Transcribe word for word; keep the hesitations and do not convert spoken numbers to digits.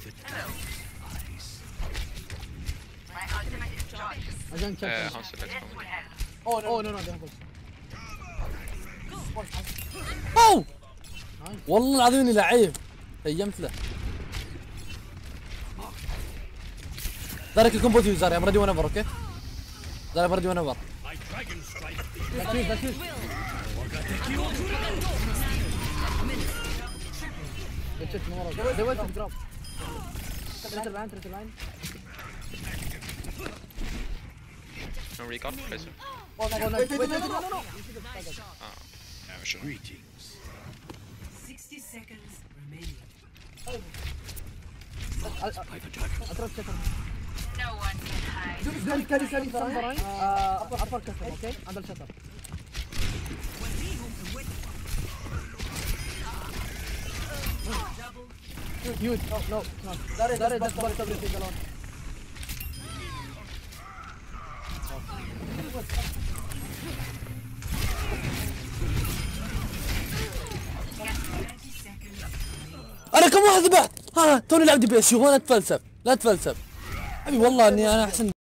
عشان Uh, كذا. Hanzo, let's go. اوه نو نو نو ده بس. اوه والله العظيم اني لعيب هيمت له. دارك الكومبو يوزر يا مرادي وانا بر اوكي. دارك مرادي وانا بر. دكتور دكتور. بتشت من ورا. ده وين دروب. تريتر لاين تريتر لاين. No recon, Tracer. Oh no no no no no. Yeah, sure. Greetings. Sixty seconds remaining. اضرب شكر. No one can hide. دول كاري كاري سامبراين. ابر كسر اوكي عند الشطر. Huge. Oh no. Dare dare that's what everything alone. انا كم واحد ذبحت. ها توني لعب دي بي اس يو. لا تفلسف لا تفلسف. ابي والله اني انا احسن